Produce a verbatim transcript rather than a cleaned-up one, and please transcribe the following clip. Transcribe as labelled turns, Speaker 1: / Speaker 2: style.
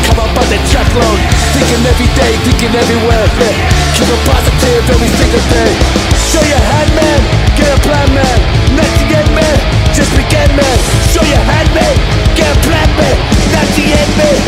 Speaker 1: come up on the truckload. Thinking every day, thinking everywhere, yeah. Keep it positive every single day. Show your hand, man, get a plan, man. Not the end, man, just begin, man. Show your hand, man, get a plan, man. Not the end, man,